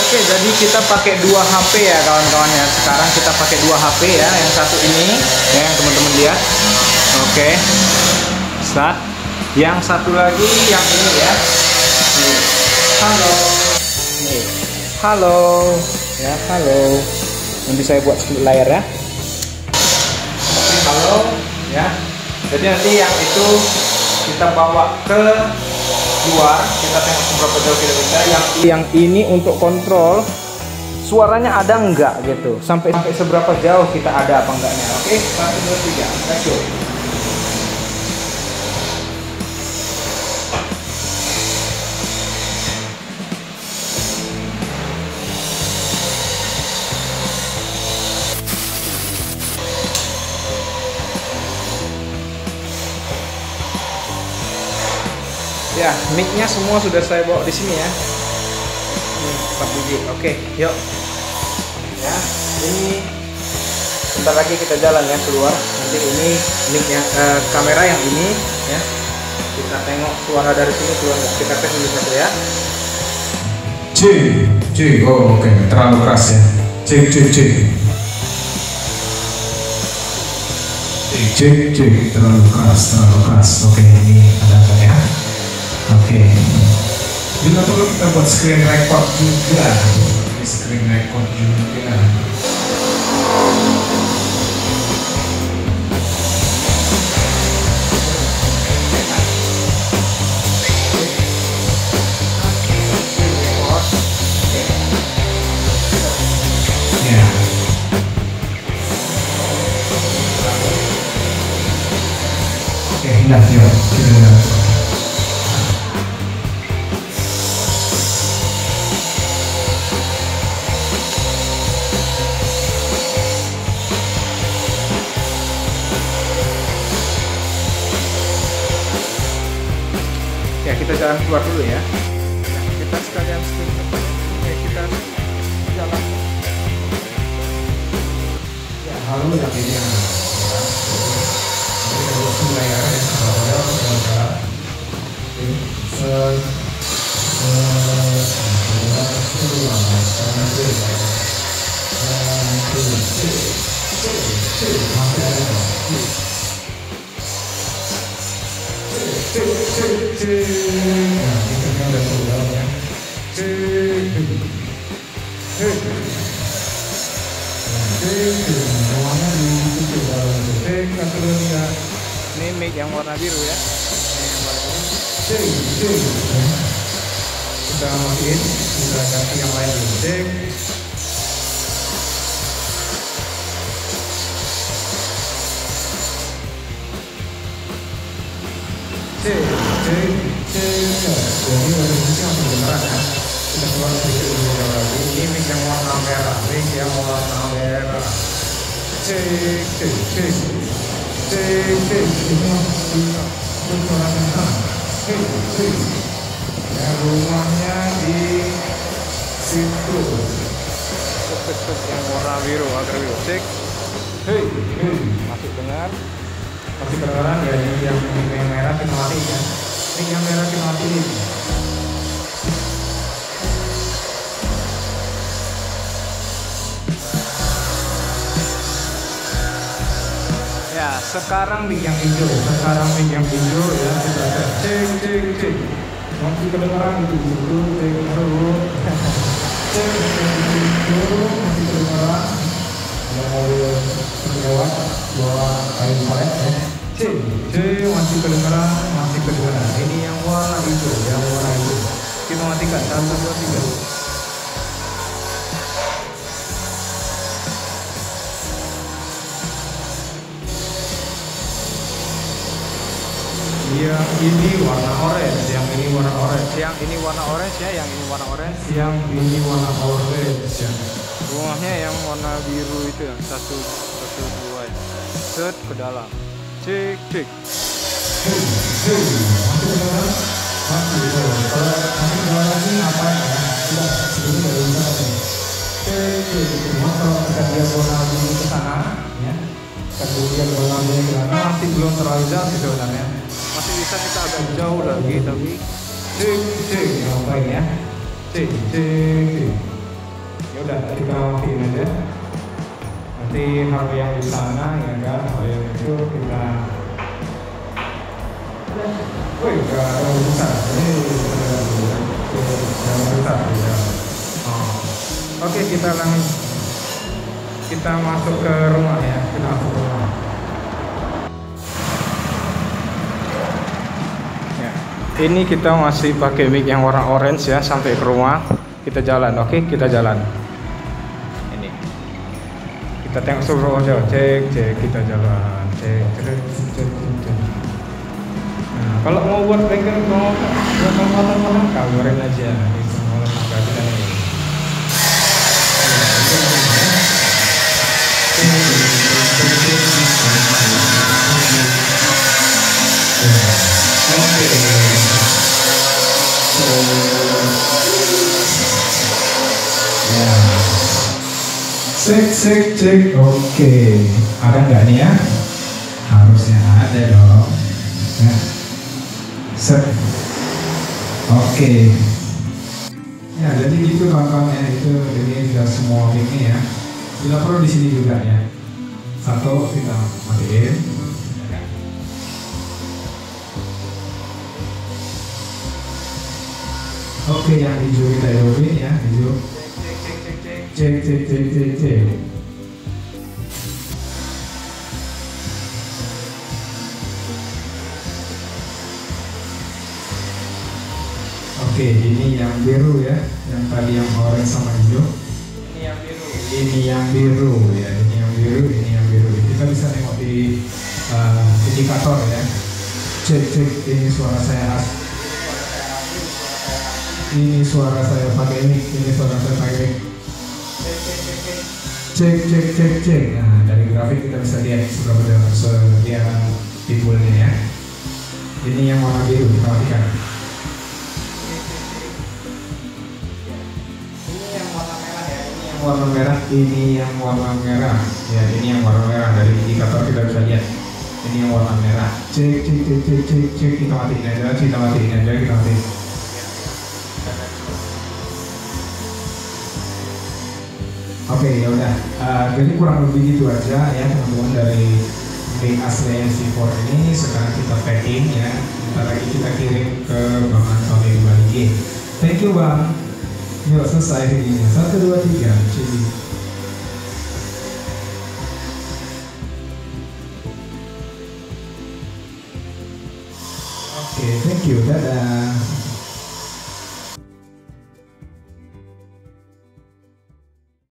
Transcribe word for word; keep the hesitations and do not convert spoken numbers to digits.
Oke, jadi kita pakai dua H P ya kawan-kawan ya. Sekarang kita pakai dua H P ya. Yang satu ini ya, yang teman-teman lihat. Oke, start. Yang satu lagi yang ini ya. Nih. Halo. Nih. Halo. Ya, halo. Nanti saya buat split layar ya. Oke, halo ya. Jadi nanti yang itu kita bawa ke luar, kita tengok seberapa jauh kita bisa. Yang yang ini untuk kontrol suaranya ada enggak gitu, sampai sampai seberapa jauh kita ada apa enggaknya. Oke, satu dua tiga, let's go. Ya, mic-nya semua sudah saya bawa di sini ya. Ini empat biji. Oke, yuk. Ya, ini bentar lagi kita jalan ya keluar. Nanti ini mic-nya, eh, kamera yang ini ya. Kita tengok suara dari sini keluar nggak. Kita tes dulu satu ya. Cik, cik. Oh, oke, okay. Terlalu keras ya. Cik, cik, cik. Cik, cik, cik. Terlalu keras, terlalu keras. Oke, okay, ini ada apa ya? Oke, okay. Bila perlu kita buat screen record juga. Ini screen record juga. Ya. Oke, indah, yuk kita lihat. Ya, kita jalan keluar dulu ya. Ya, kita sekalian screen record. Ya, kita jalan. Ya, halo yang ini yang kita buat mulai ya, kalau ada se Ini mic yang warna biru ya. Ini yang warna biru. Kita matiin, kita ganti yang lain dulu. Cek. Cek, cek, cek. Jadi dari sisi yang sebenarnya ya. Kita keluar sedikit dulu lagi. Ini mic yang warna merah, mic yang warna merah. Cek, cek, cek. Cek, cek. Ini bisa bersuara. Cek, cek. Ya, rumahnya di situ. Tuk yang warna biru, agar biru. Cek. Hei, hei. Masih dengar? Masih kedengaran ya? Yang yang merah kita matiin ya. Ini yang merah kita matiin. Ya, sekarang Mic yang hijau, sekarang mic yang hijau ya. Kita cek, cek, cek. Masih kedengaran itu dulu, cek dulu. Cek, dulu masih kedengaran. Ada mobil lewat bawa kayu palet ya. Cek, cek masih kedengaran, masih kedengaran. Ini yang warna hijau, yang warna hijau. Kita matikan satu dua tiga. Yang ini warna orange, yang ini warna orange, yang ini warna orange ya, yang ini warna orange, yang ini warna orange ya. Rumahnya yang warna biru itu yang satu satu dua ya. Set ke dalam. Cek cek. Hei, hei, masih kedengaran? Masih kedengaran. Kalau masih kedengaran lagi ngapain ya? Sudah, sebelum dari sana nih. Cek, cek. Cuma kalau kita lihat warna biru ke sana, ya. Kita lihat warna biru ke sana, masih belum terlalu jauh sih sebenarnya. Masih bisa kita agak jauh lagi tapi Cek, cek, ngapain ya? Cek, cek, cek. Ya udah, kita matiin aja. Nanti hal yang di sana ya kan, hal yang itu kita. Woi, nggak terlalu besar. Ini terlalu besar. Ya. Oh. Oke, kita langsung kita masuk ke rumah ya. Kita masuk ke rumah. Ya. Ini kita masih pakai mic yang warna orange ya sampai ke rumah. Kita jalan, oke? Kita jalan. Ini. Kita tengok suruh aja, cek, cek, kita jalan, cek, cek, cek, cek. Nah, kalau mau buat bengkel, mau buat malam-malam, kabarin aja. Itu malam tangga kita nih. Cek cek cek, oke. Ada nggak nih ya? Harusnya ada dong. Nah, set. Oke. Ya jadi gitu kawan-kawan ya, itu ini sudah semua ini ya. Bila perlu di sini juga ya. Satu kita matiin. Oke, yang hijau kita hidupin ya, hijau. Cek cek cek cek cek. Oke, ini yang biru ya, yang tadi yang orange sama hijau. Ini yang biru. Ini yang biru ya, ini yang biru, ini yang biru. Kita bisa tengok di uh, indikator ya. Cek cek, ini suara saya as. Ini suara saya pakai mic, ini suara saya pakai mic. Cek cek cek cek. Nah, dari grafik kita bisa lihat seberapa jauh dia timbulnya ya. Ini yang warna biru kita matikan. Ini yang warna merah ya. Ini yang Warna merah, ini yang warna merah. Ya, ini yang warna merah dari indikator kita bisa lihat. Ini yang warna merah. Cek cek cek cek cek cek, kita matiin aja, kita matiin aja, kita matiin. Oke, okay, ya udah. Uh, jadi kurang lebih gitu aja ya teman-teman dari mic asli C four ini. Sekarang kita packing ya. Bentar lagi kita kirim ke Bang Antoni di Bali. Thank you Bang. Yuk selesai videonya. Satu dua tiga. Jadi. Oke, okay, thank you. Dadah.